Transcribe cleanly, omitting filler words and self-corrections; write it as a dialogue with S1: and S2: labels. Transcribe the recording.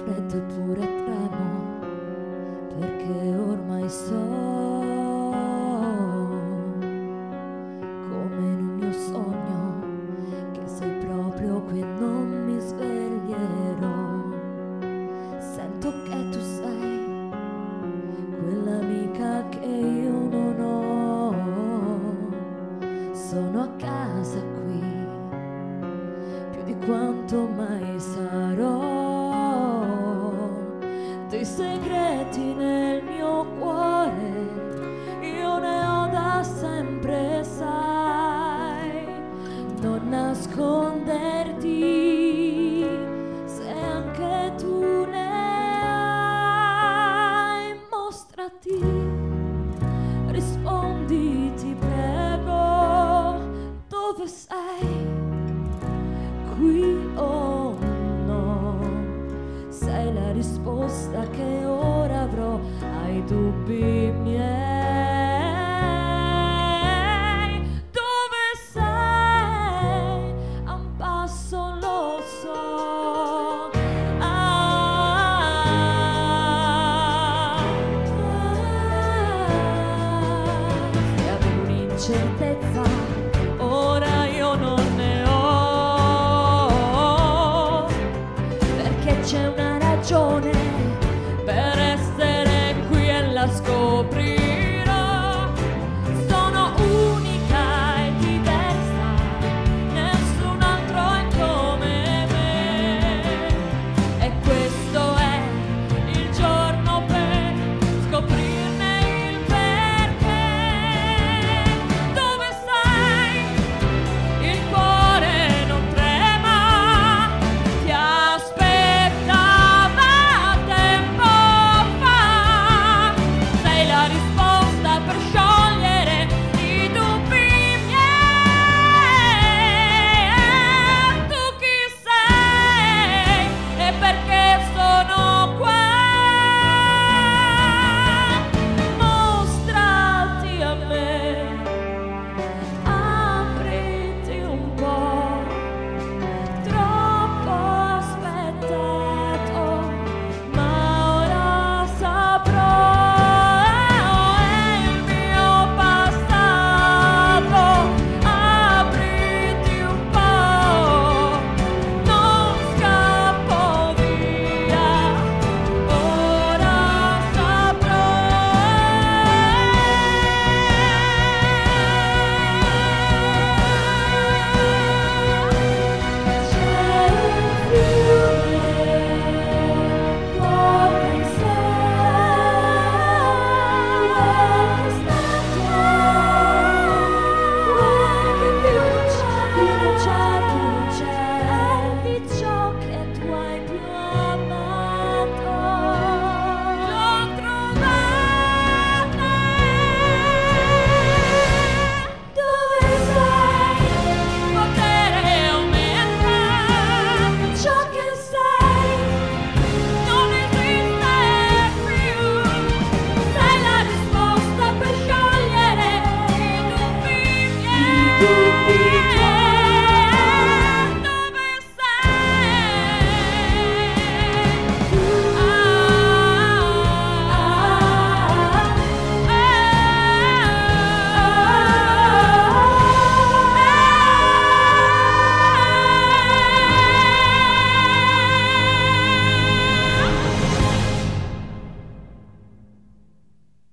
S1: freddo eppure tremo, perché ormai so come in un mio sogno che sei proprio qui e non mi sveglierò. Sento che tu sei quell'amica che io non ho. Sono a casa qui più di quanto mai sarò. Dei segreti nel mio cuore io ne ho da sempre, sai. Non nasconderti se anche tu ne hai. Mostrati, rispondi, ti prego, dove sei? Qui o no? Sei la risposta che ora avrò ai dubbi